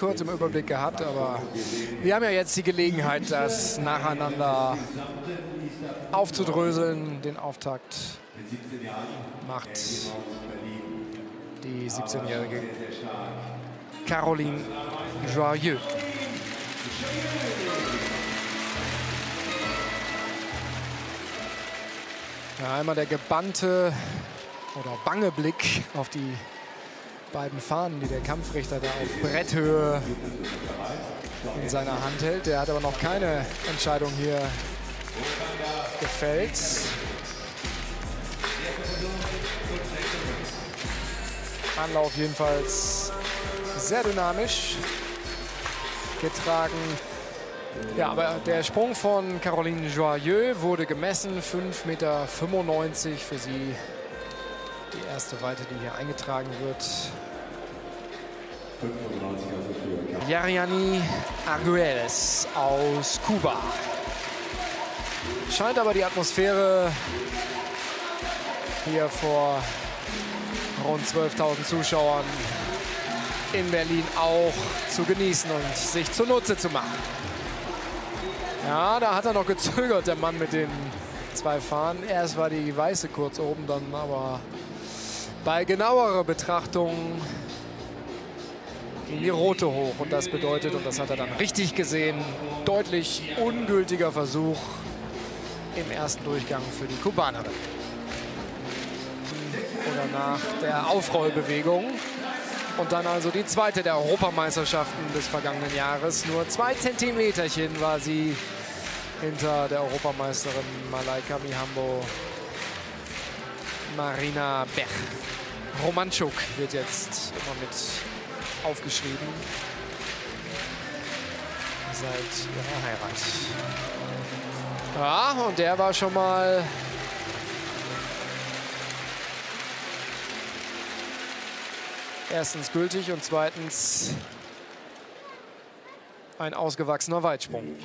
kurz im Überblick gehabt, aber wir haben ja jetzt die Gelegenheit, das nacheinander aufzudröseln. Den Auftakt macht die 17-jährige Caroline Joyeux. Ja, einmal der gebannte oder bange Blick auf die beiden Fahnen, die der Kampfrichter da auf Bretthöhe in seiner Hand hält. Der hat aber noch keine Entscheidung hier gefällt. Anlauf jedenfalls sehr dynamisch getragen. Ja, aber der Sprung von Caroline Joyeux wurde gemessen, 5,95 Meter für sie. Die erste Weite, die hier eingetragen wird. Yariani Arguelles aus Kuba. Scheint aber die Atmosphäre hier vor rund 12.000 Zuschauern in Berlin auch zu genießen und sich zunutze zu machen. Ja, da hat er noch gezögert, der Mann mit den zwei Fahnen. Erst war die weiße kurz oben, dann aber bei genauerer Betrachtung ging die rote hoch. Und das bedeutet, und das hat er dann richtig gesehen, deutlich ungültiger Versuch im ersten Durchgang für die Kubanerin. Oder nach der Aufrollbewegung. Und dann also die zweite der Europameisterschaften des vergangenen Jahres. Nur 2 Zentimeterchen war sie hinter der Europameisterin Malaika Mihambo. Marina Bech. Romanchuk wird jetzt immer mit aufgeschrieben. Seit ihrer Heirat. Ja, und der war schon mal erstens gültig und zweitens ein ausgewachsener Weitsprung.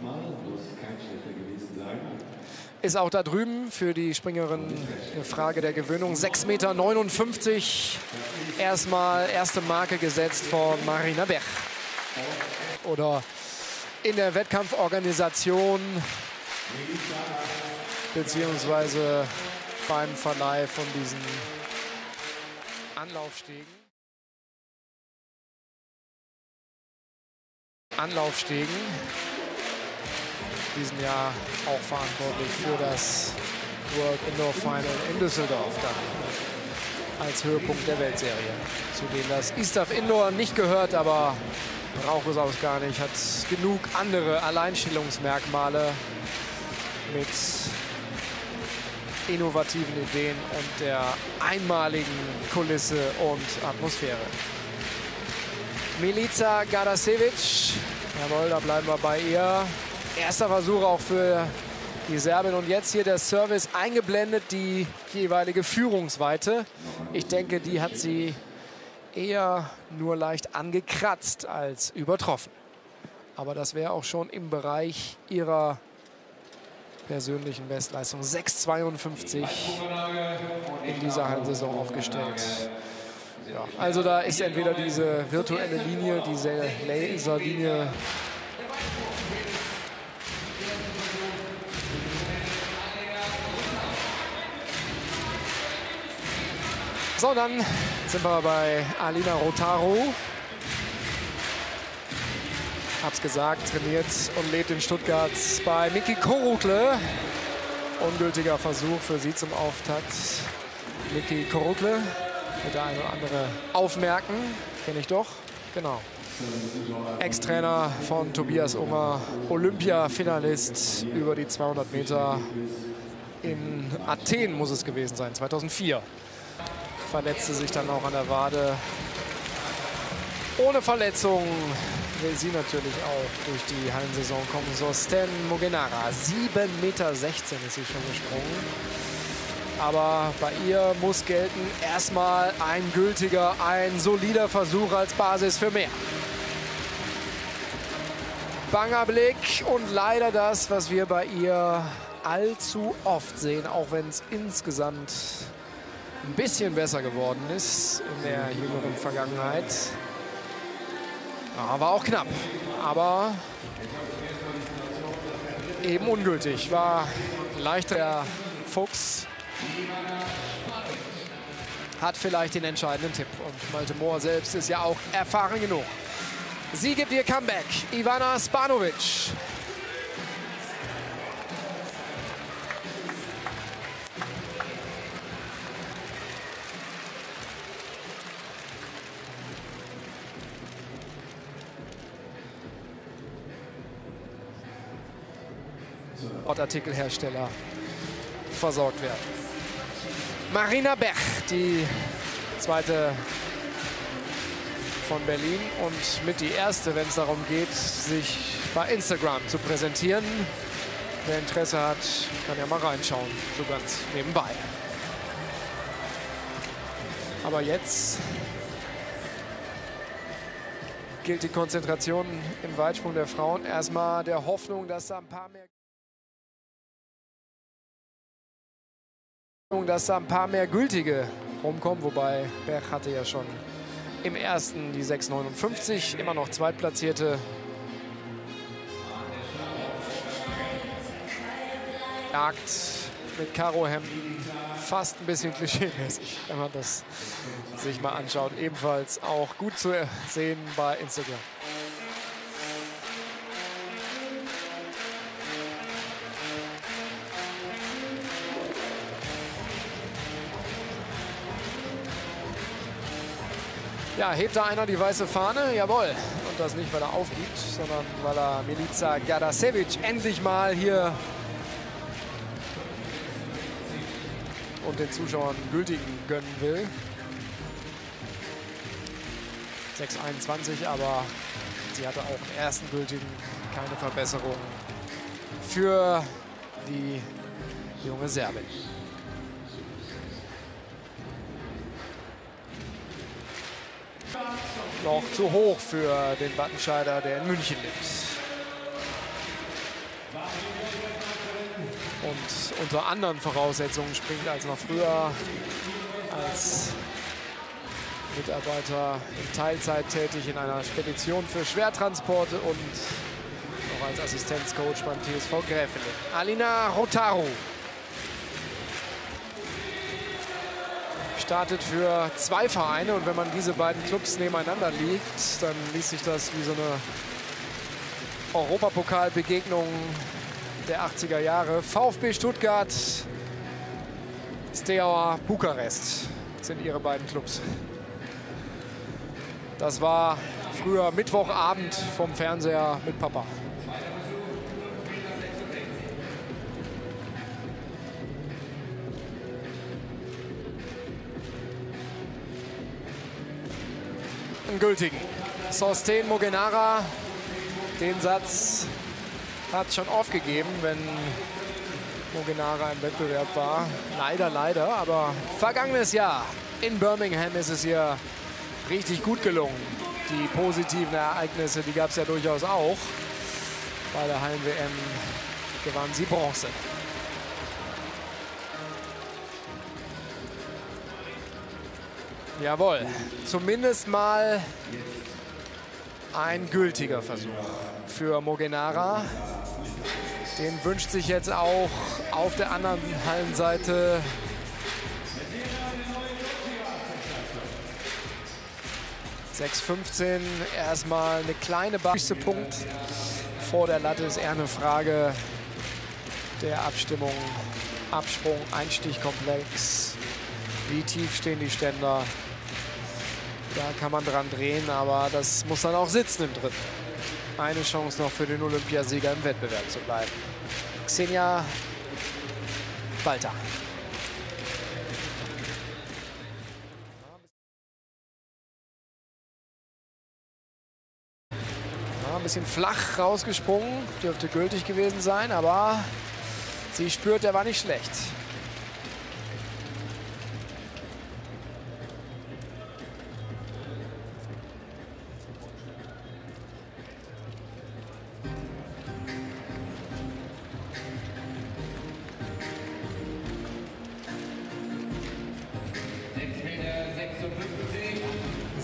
Ist auch da drüben für die Springerin eine Frage der Gewöhnung. 6,59 Meter. Erstmal erste Marke gesetzt von Marina Bech. Oder in der Wettkampforganisation beziehungsweise beim Verleih von diesen Anlaufstegen. In diesem Jahr auch verantwortlich für das World Indoor Final in Düsseldorf dann als Höhepunkt der Weltserie. Zu dem das ISTAF Indoor nicht gehört, aber braucht es auch gar nicht. Hat genug andere Alleinstellungsmerkmale mit innovativen Ideen und der einmaligen Kulisse und Atmosphäre. Milica Gadasevic, jawohl, da bleiben wir bei ihr. Erster Versuch auch für die Serbin und jetzt hier der Service eingeblendet, die jeweilige Führungsweite. Ich denke, die hat sie eher nur leicht angekratzt als übertroffen. Aber das wäre auch schon im Bereich ihrer persönlichen Bestleistung. 6,52 in dieser Hallensaison aufgestellt. Ja, also da ist entweder diese virtuelle Linie, diese Laserlinie, so, dann sind wir bei Alina Rotaru. Hab's gesagt, trainiert und lebt in Stuttgart bei Miki Korukle. Ungültiger Versuch für sie zum Auftakt. Miki Korukle, wird der eine oder andere aufmerken. Kenne ich doch, genau. Ex-Trainer von Tobias Unger, Olympia-Finalist über die 200 Meter in Athen muss es gewesen sein, 2004. Verletzte sich dann auch an der Wade. Ohne Verletzung will sie natürlich auch durch die Hallensaison kommen. Sorsten Mogenara, 7,16 Meter ist sie schon gesprungen. Aber bei ihr muss gelten, erstmal ein gültiger, ein solider Versuch als Basis für mehr. Banger Blick und leider das, was wir bei ihr allzu oft sehen, auch wenn es insgesamt ein bisschen besser geworden ist in der jüngeren Vergangenheit. Ja, war auch knapp, aber eben ungültig. War leichter. Der Fuchs hat vielleicht den entscheidenden Tipp. Und Malte Mohr selbst ist ja auch erfahren genug. Sie gibt ihr Comeback. Ivana Spanovic. Sportartikelhersteller versorgt werden. Marina Bech, die zweite von Berlin und mit die erste, wenn es darum geht, sich bei Instagram zu präsentieren. Wer Interesse hat, kann ja mal reinschauen, so ganz nebenbei. Aber jetzt gilt die Konzentration im Weitsprung der Frauen. Erstmal der Hoffnung, dass da ein paar mehr gültige rumkommen, wobei Berg hatte ja schon im ersten die 6,59, immer noch Zweitplatzierte. Jagd mit Karohemden, fast ein bisschen klischeemäßig, wenn man das sich mal anschaut. Ebenfalls auch gut zu sehen bei Instagram. Ja, hebt da einer die weiße Fahne? Jawohl. Und das nicht, weil er aufgibt, sondern weil er Milica Gardasevic endlich mal hier und den Zuschauern gültigen gönnen will. 6,21, aber sie hatte auch im ersten gültigen keine Verbesserung für die junge Serbin. Noch zu hoch für den Wattenscheider, der in München lebt. Und unter anderen Voraussetzungen springt als noch früher, als Mitarbeiter in Teilzeit tätig in einer Spedition für Schwertransporte und noch als Assistenzcoach beim TSV Gräfeling. Alina Rotaru startet für 2 Vereine, und wenn man diese beiden Clubs nebeneinander liegt, dann liest sich das wie so eine Europapokalbegegnung der 80er Jahre. VfB Stuttgart, Steaua Bukarest sind ihre beiden Clubs. Das war früher Mittwochabend vom Fernseher mit Papa. Gültigen. Sosten Mogenara, den Satz hat schon aufgegeben, wenn Mogenara im Wettbewerb war. Leider, leider, aber vergangenes Jahr in Birmingham ist es ihr richtig gut gelungen. Die positiven Ereignisse, die gab es ja durchaus auch. Bei der Hallen-WM gewann sie Bronze. Jawohl, zumindest mal ein gültiger Versuch für Mogenara. Den wünscht sich jetzt auch auf der anderen Hallenseite (6,15). Erstmal eine kleine Punkt vor der Latte, ist eher eine Frage der Abstimmung. Absprung, Einstichkomplex. Wie tief stehen die Ständer? Da kann man dran drehen, aber das muss dann auch sitzen im Dritten. Eine Chance noch für den Olympiasieger im Wettbewerb zu bleiben. Xenia Balta. Ja, ein bisschen flach rausgesprungen, dürfte gültig gewesen sein, aber sie spürt, er war nicht schlecht.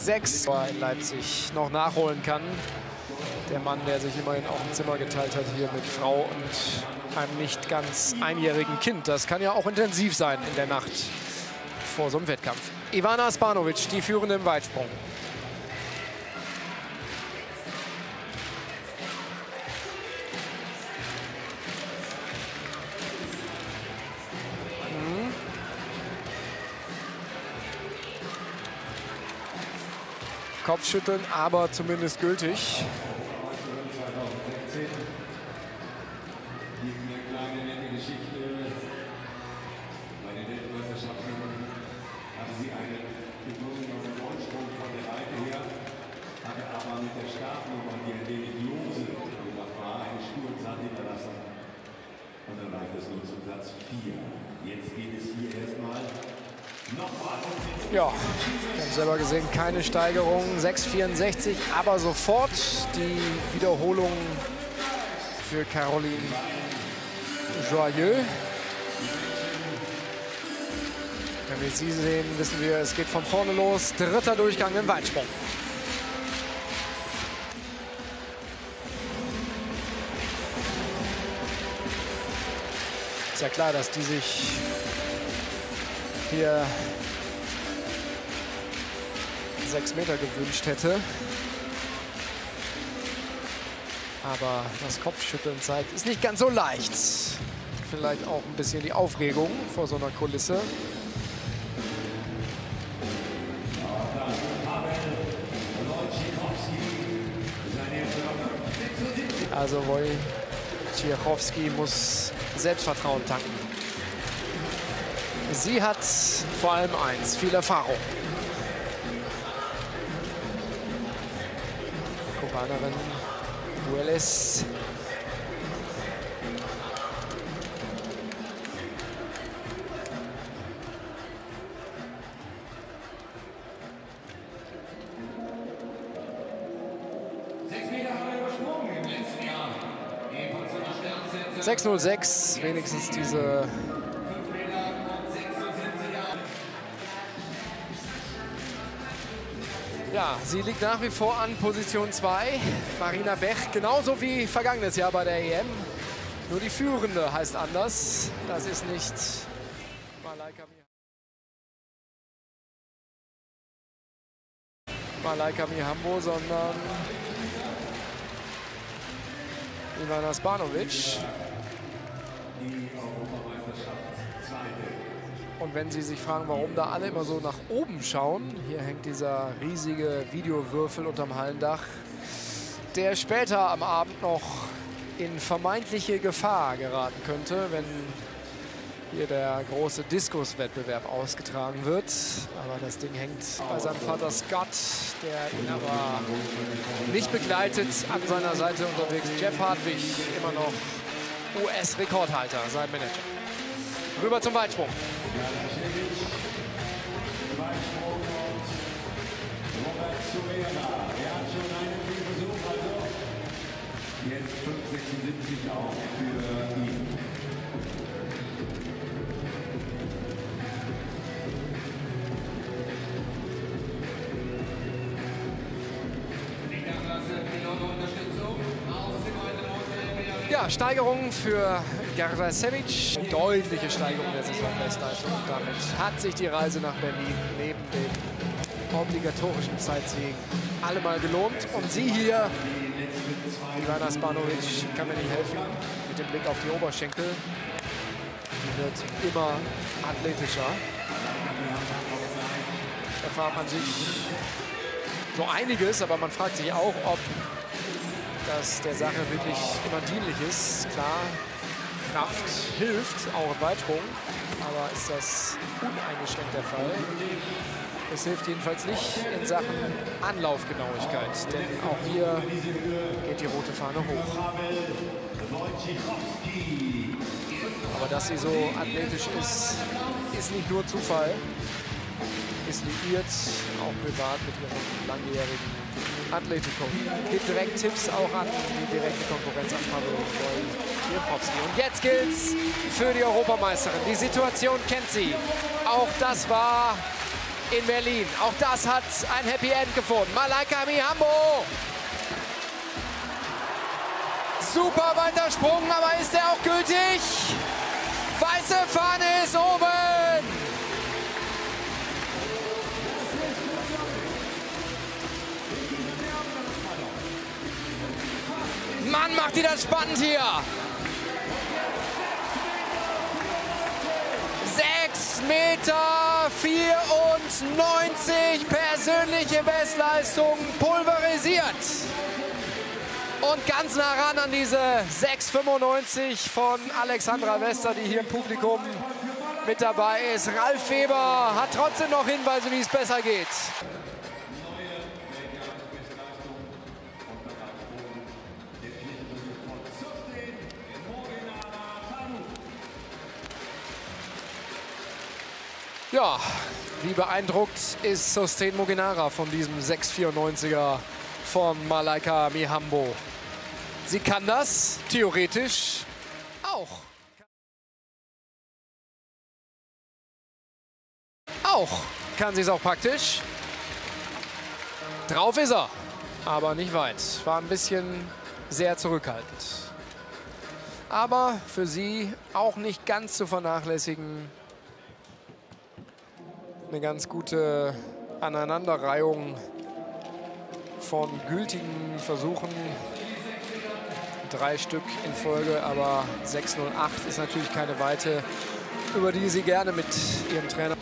6 in Leipzig noch nachholen kann. Der Mann, der sich immerhin auch ein Zimmer geteilt hat hier mit Frau und einem nicht ganz einjährigen Kind. Das kann ja auch intensiv sein in der Nacht vor so einem Wettkampf. Ivana Asbanović, die Führende im Weitsprung. Kopfschütteln, aber zumindest gültig. Ja, wir haben selber gesehen, keine Steigerung, 6,64, aber sofort die Wiederholung für Caroline Joyeux. Wenn wir sie sehen, wissen wir, es geht von vorne los. Dritter Durchgang im Weitsprung. Ist ja klar, dass die sich hier 6 Meter gewünscht hätte. Aber das Kopfschütteln zeigt, ist nicht ganz so leicht. Vielleicht auch ein bisschen die Aufregung vor so einer Kulisse. Also Wojciechowski muss Selbstvertrauen tanken. Sie hat vor allem eins, viel Erfahrung. Kubanerin Bueles. – 6,06, wenigstens diese ja, sie liegt nach wie vor an Position 2. Marina Bech, genauso wie vergangenes Jahr bei der EM. Nur die Führende heißt anders. Das ist nicht Malaika Mihambo, sondern Ivana Asbanović. Und wenn Sie sich fragen, warum da alle immer so nach oben schauen, hier hängt dieser riesige Videowürfel unterm Hallendach, der später am Abend noch in vermeintliche Gefahr geraten könnte, wenn hier der große Diskuswettbewerb ausgetragen wird. Aber das Ding hängt bei seinem Vater Scott, der ihn aber nicht begleitet, an seiner Seite unterwegs. Jeff Hartwig, immer noch US-Rekordhalter, sein Manager. Rüber zum Weitsprung. Jetzt 5,76 auch für ihn. Ja, Steigerung für Gardasevic. Deutliche Steigerung der Saisonbestleistung. Und damit hat sich die Reise nach Berlin neben dem obligatorischen Zeitsieg allemal gelohnt. Und sie hier, Ivana Asbanović, kann mir nicht helfen, mit dem Blick auf die Oberschenkel. Die wird immer athletischer. Da fragt man sich so einiges, aber man fragt sich auch, ob das der Sache wirklich immer dienlich ist. Klar, Kraft hilft, auch im Weitsprung, aber ist das uneingeschränkt der Fall? Es hilft jedenfalls nicht in Sachen Anlaufgenauigkeit, denn auch hier geht die rote Fahne hoch. Aber dass sie so athletisch ist, ist nicht nur Zufall. Ist liiert, auch privat mit ihrem langjährigen Atletico. Gibt direkt Tipps auch an die direkte Konkurrenz an Wojciechowski. Und jetzt gilt's für die Europameisterin. Die Situation kennt sie. Auch das war in Berlin. Auch das hat ein Happy End gefunden. Malaika Mihambo. Super weiter Sprung, aber ist der auch gültig? Weiße Fahne ist oben. Mann, macht die das spannend hier. 6,94 Meter, persönliche Bestleistung pulverisiert. Und ganz nah ran an diese 6,95 von Alexandra Wester, die hier im Publikum mit dabei ist. Ralf Weber hat trotzdem noch Hinweise, wie es besser geht. Ja, wie beeindruckt ist Sustain Moginara von diesem 6,94er von Malaika Mihambo. Sie kann das theoretisch auch. Kann sie es auch praktisch. Drauf ist er, aber nicht weit. War ein bisschen sehr zurückhaltend. Aber für sie auch nicht ganz zu vernachlässigen. Eine ganz gute Aneinanderreihung von gültigen Versuchen. 3 Stück in Folge, aber 6,08 ist natürlich keine Weite, über die sie gerne mit ihrem Trainer...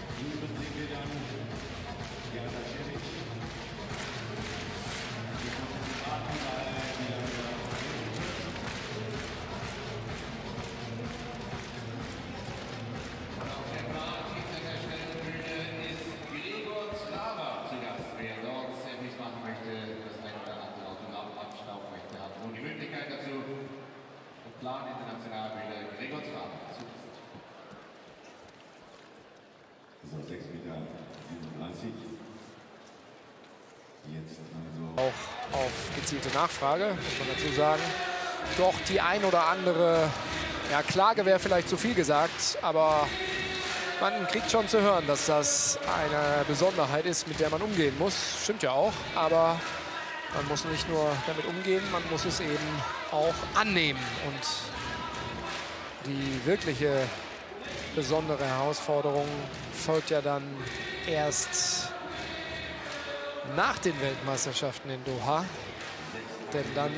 Auch auf gezielte Nachfrage, muss man dazu sagen. Doch die ein oder andere, ja, Klage wäre vielleicht zu viel gesagt, aber man kriegt schon zu hören, dass das eine Besonderheit ist, mit der man umgehen muss. Stimmt ja auch, aber man muss nicht nur damit umgehen, man muss es eben auch annehmen. Und die wirkliche besondere Herausforderung folgt ja dann erst nach den Weltmeisterschaften in Doha. Denn dann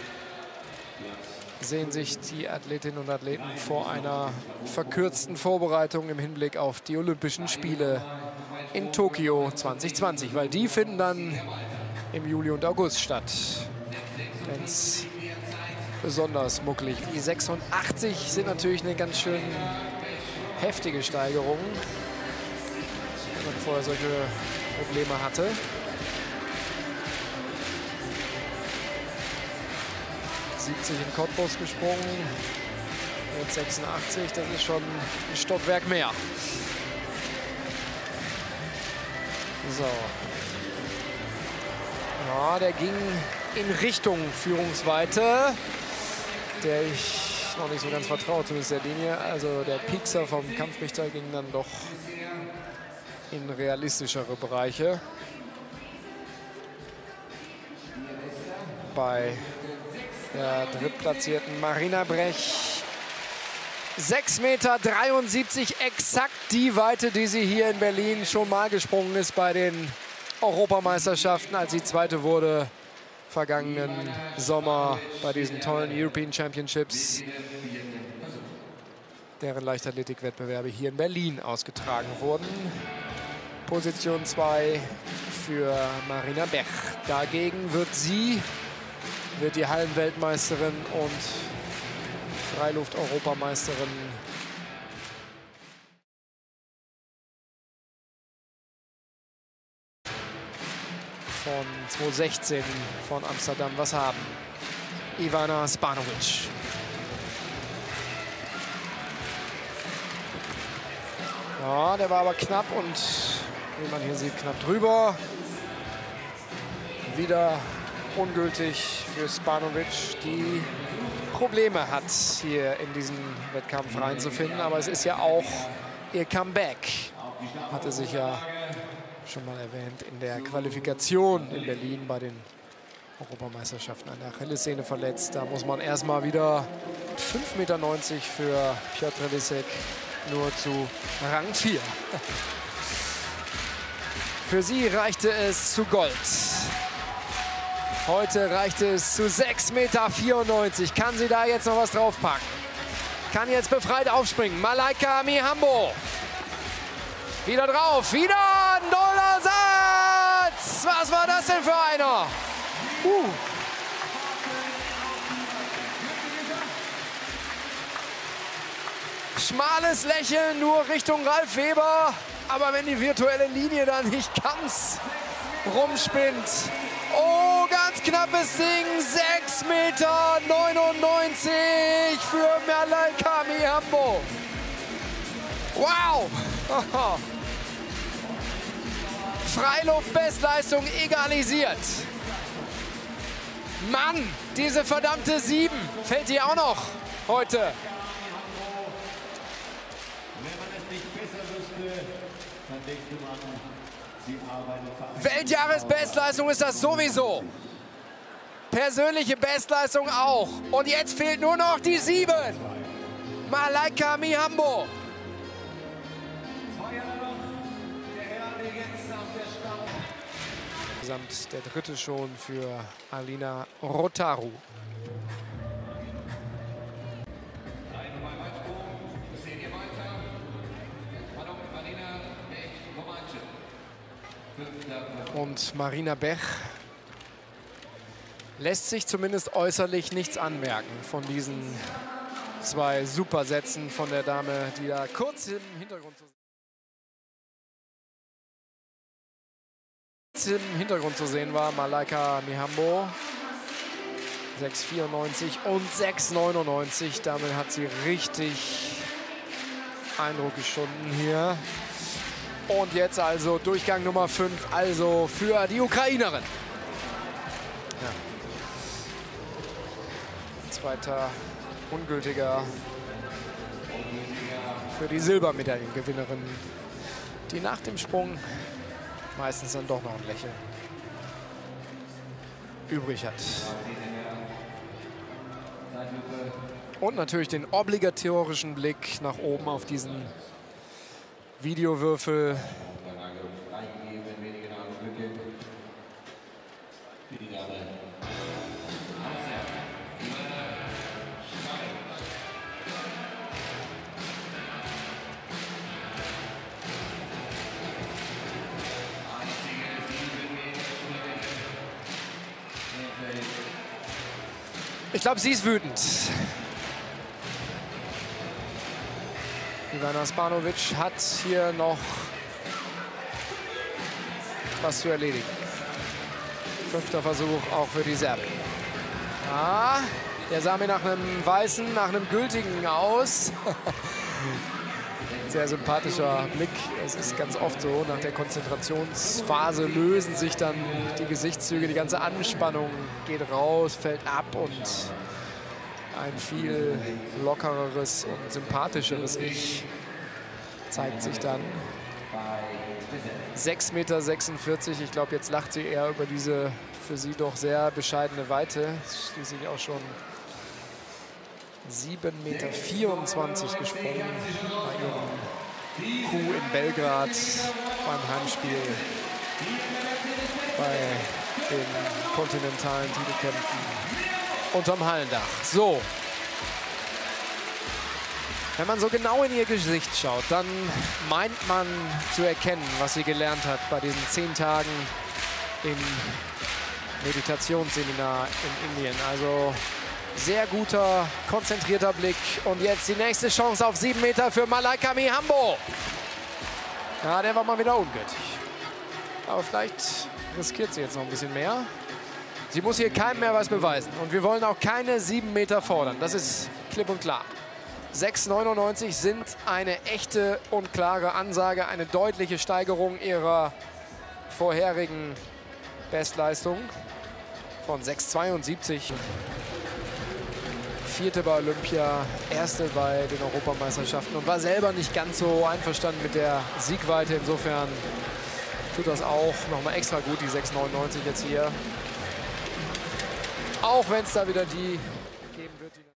sehen sich die Athletinnen und Athleten vor einer verkürzten Vorbereitung im Hinblick auf die Olympischen Spiele in Tokio 2020. Weil die finden dann im Juli und August statt. Wenn es besonders muckelig. Die 86 sind natürlich eine ganz schön heftige Steigerung, wenn man vorher solche Probleme hatte. In Cottbus gesprungen, jetzt 86, das ist schon ein Stockwerk mehr. So. Ja, der ging in Richtung Führungsweite, der ich noch nicht so ganz vertraut, zumindest der Linie. Also der Piekser vom Kampfrichter ging dann doch in realistischere Bereiche. Bei der drittplatzierten Marina Brech. 6,73 Meter, exakt die Weite, die sie hier in Berlin schon mal gesprungen ist bei den Europameisterschaften, als sie Zweite wurde vergangenen Sommer bei diesen tollen European Championships, deren Leichtathletikwettbewerbe hier in Berlin ausgetragen wurden. Position 2 für Marina Bech. Dagegen wird die Hallenweltmeisterin und Freiluft-Europameisterin von 2016 von Amsterdam was haben. Ivana Spanovic. Ja, der war aber knapp und, wie man hier sieht, knapp drüber. Wieder ungültig für Spanovic, die Probleme hat, hier in diesen Wettkampf reinzufinden. Aber es ist ja auch ihr Comeback. Hatte sich ja Schon mal erwähnt, in der Qualifikation in Berlin bei den Europameisterschaften an der Achillessehne verletzt. Da muss man erstmal wieder 5,90 Meter für Piotr Lisek nur zu Rang 4. Für sie reichte es zu Gold. Heute reichte es zu 6,94 Meter. Kann sie da jetzt noch was draufpacken? Kann jetzt befreit aufspringen. Malaika Mihambo. Wieder drauf. Wieder ein Nullersatz. Was war das denn für einer? Schmales Lächeln nur Richtung Ralf Weber. Aber wenn die virtuelle Linie da nicht ganz rumspinnt. Oh, ganz knappes Ding. 6,99 Meter für Malaika Mihambo. Wow. Freiluft-Bestleistung egalisiert. Mann, diese verdammte 7 fällt die auch noch heute. Wenn man es nicht besser wüsste, dann denkt man, sie arbeitet. Weltjahresbestleistung ist das sowieso. Persönliche Bestleistung auch. Und jetzt fehlt nur noch die 7. Malaika Mihambo. Insgesamt der dritte schon für Alina Rotaru. Und Marina Bech lässt sich zumindest äußerlich nichts anmerken von diesen 2 Supersätzen von der Dame, die da kurz im Hintergrund zu sehen war. Malaika Mihambo 6,94 und 6,99. Damit hat sie richtig Eindruck geschunden hier. Und jetzt also Durchgang Nummer 5, also für die Ukrainerin. Ja. Zweiter ungültiger für die Silbermedaillengewinnerin, die nach dem Sprung meistens dann doch noch ein Lächeln übrig hat. Und natürlich den obligatorischen Blick nach oben auf diesen Videowürfel. Ich glaube, sie ist wütend. Ivana Spanovic hat hier noch was zu erledigen. 5. Versuch auch für die Serbin. Ah, der sah mir nach einem weißen, nach einem gültigen aus. Sehr sympathischer Blick. Es ist ganz oft so, nach der Konzentrationsphase lösen sich dann die Gesichtszüge, die ganze Anspannung geht raus, fällt ab und ein viel lockereres und sympathischeres Ich zeigt sich dann. 6,46 Meter. Ich glaube, jetzt lacht sie eher über diese für sie doch sehr bescheidene Weite. Schließlich auch schon 7,24 Meter gesprungen bei ihrem Coup in Belgrad beim Heimspiel bei den kontinentalen Titelkämpfen unterm Hallendach. So. Wenn man so genau in ihr Gesicht schaut, dann meint man zu erkennen, was sie gelernt hat bei diesen 10 Tagen im Meditationsseminar in Indien. Also sehr guter, konzentrierter Blick. Und jetzt die nächste Chance auf 7 Meter für Malaika Mihambo. Ja, der war mal wieder ungültig. Aber vielleicht riskiert sie jetzt noch ein bisschen mehr. Sie muss hier keinem mehr was beweisen. Und wir wollen auch keine 7 Meter fordern. Das ist klipp und klar. 6,99 sind eine echte und klare Ansage. Eine deutliche Steigerung ihrer vorherigen Bestleistung von 6,72. 4. bei Olympia, 1. bei den Europameisterschaften und war selber nicht ganz so einverstanden mit der Siegweite. Insofern tut das auch nochmal extra gut, die 6,99 jetzt hier. Auch wenn es da wieder die geben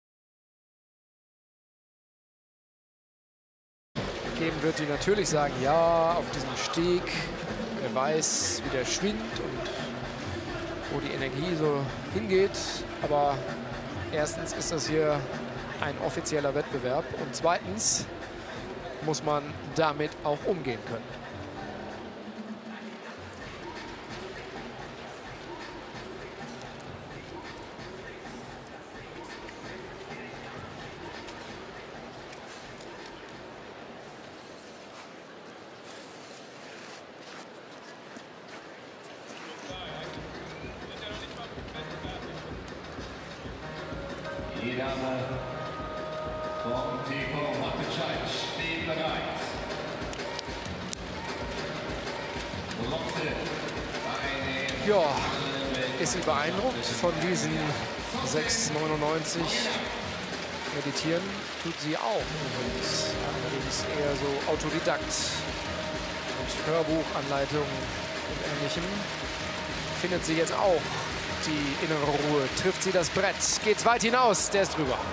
wird, die natürlich sagen, ja, auf diesem Steg, wer weiß, wie der schwingt und wo die Energie so hingeht. Aber erstens ist das hier ein offizieller Wettbewerb und zweitens muss man damit auch umgehen können. Die Dame vom TV Wattenscheid steht bereit. Ja, ist sie beeindruckt von diesen 6,99? Meditieren tut sie auch. Allerdings eher so Autodidakt. Mit Hörbuchanleitungen und Ähnlichem findet sie jetzt auch die innere Ruhe. Trifft sie das Brett. Geht's weit hinaus. Der ist drüber.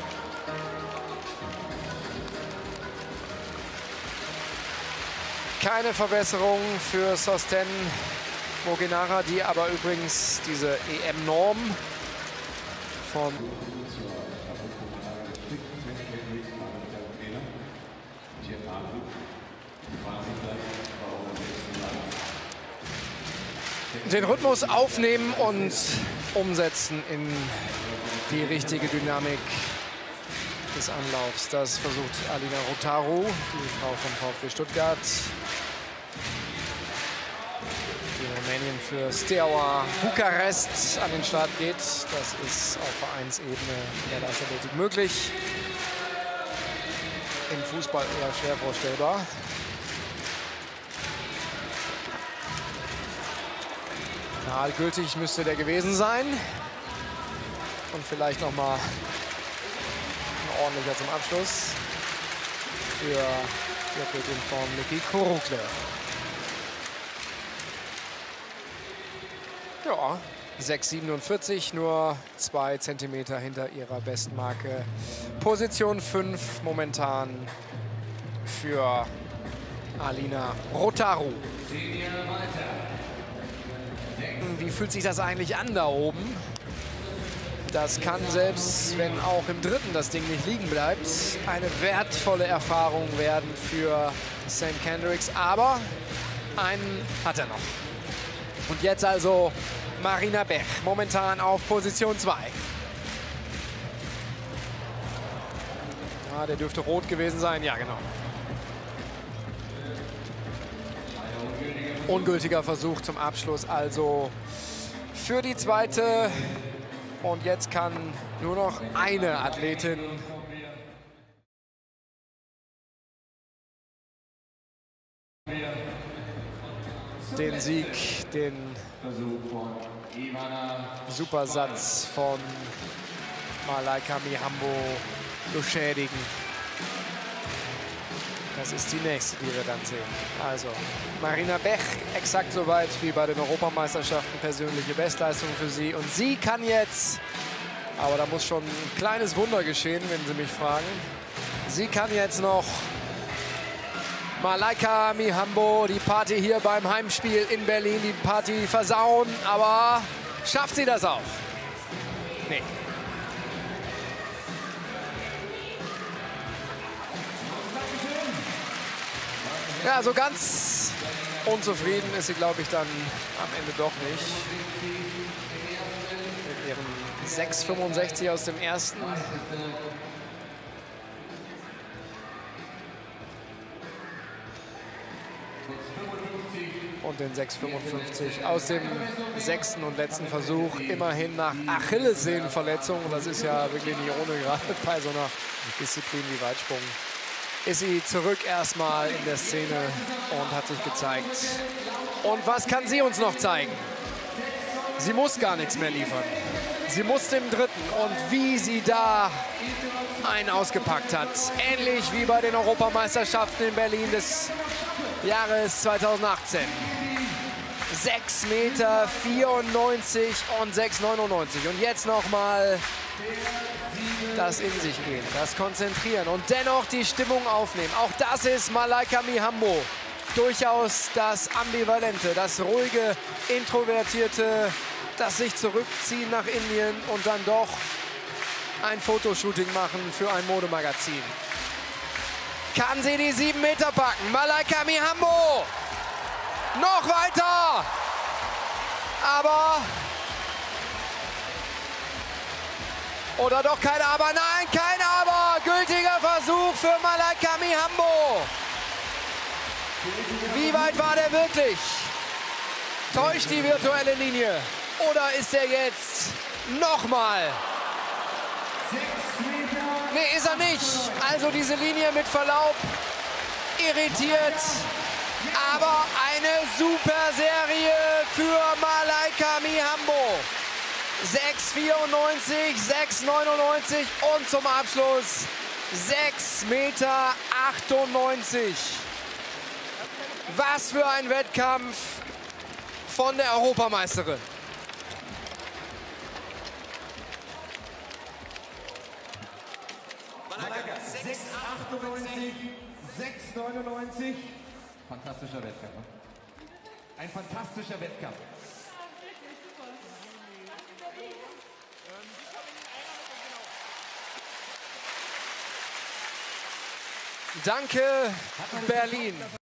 Keine Verbesserung für Sosten Moginara, die aber übrigens diese EM-Norm von den Rhythmus aufnehmen und umsetzen in die richtige Dynamik des Anlaufs. Das versucht Alina Rotaru, die Frau vom VfB Stuttgart. Die Rumänien für Steaua Bukarest an den Start geht. Das ist auf Vereinsebene in der Leichtathletik möglich. Im Fußball eher schwer vorstellbar. Gültig müsste der gewesen sein. Und vielleicht noch mal ein ordentlicher zum Abschluss für die Athletin von Niki Korukle. Ja, 6,47, nur 2 Zentimeter hinter ihrer Bestmarke. Position 5 momentan für Alina Rotaru. Wie fühlt sich das eigentlich an da oben? Das kann, selbst wenn auch im dritten das Ding nicht liegen bleibt, eine wertvolle Erfahrung werden für St. Kendricks. Aber einen hat er noch. Und jetzt also Marina Bech, momentan auf Position 2. Ja, der dürfte rot gewesen sein. Ja, genau. Ungültiger Versuch zum Abschluss also für die zweite. Und jetzt kann nur noch eine Athletin den Sieg, den Supersatz von Malaika Mihambo beschädigen. Das ist die nächste, die wir dann sehen. Also Marina Bech, exakt so weit wie bei den Europameisterschaften, persönliche Bestleistung für sie. Und sie kann jetzt, aber da muss schon ein kleines Wunder geschehen, wenn Sie mich fragen. Sie kann jetzt noch Malaika Mihambo die Party hier beim Heimspiel in Berlin, die Party versauen. Aber schafft sie das auch? Nee. Ja, so ganz unzufrieden ist sie, glaube ich, dann am Ende doch nicht. Mit ihren 6,65 aus dem ersten. Und den 6,55 aus dem 6. und letzten Versuch. Immerhin nach Achillessehnenverletzung. Und das ist ja wirklich nicht ohne, gerade bei so einer Disziplin wie Weitsprung. Ist sie zurück erstmal in der Szene und hat sich gezeigt. Und was kann sie uns noch zeigen? Sie muss gar nichts mehr liefern. Sie musste im dritten. Und wie sie da einen ausgepackt hat. Ähnlich wie bei den Europameisterschaften in Berlin des Jahres 2018. 6,94 Meter und 6,99. Und jetzt nochmal das in sich gehen, das Konzentrieren und dennoch die Stimmung aufnehmen. Auch das ist Malaika Mihambo. Durchaus das Ambivalente, das ruhige, introvertierte, das sich zurückziehen nach Indien und dann doch ein Fotoshooting machen für ein Modemagazin. Kann sie die 7 Meter packen? Malaika Mihambo! Noch weiter! Aber... Oder doch kein Aber? Nein, kein Aber! Gültiger Versuch für Malaika Mihambo! Wie weit war der wirklich? Täuscht die virtuelle Linie? Oder ist er jetzt nochmal? Nee, ist er nicht. Also diese Linie mit Verlaub irritiert. Aber eine super Serie für Malaika Mihambo. 6,94, 6,99 und zum Abschluss 6,98 Meter. Was für ein Wettkampf von der Europameisterin. Malaika, 6,98, 6,99. Fantastischer Wettkampf. Ein fantastischer Wettkampf. Danke, Berlin.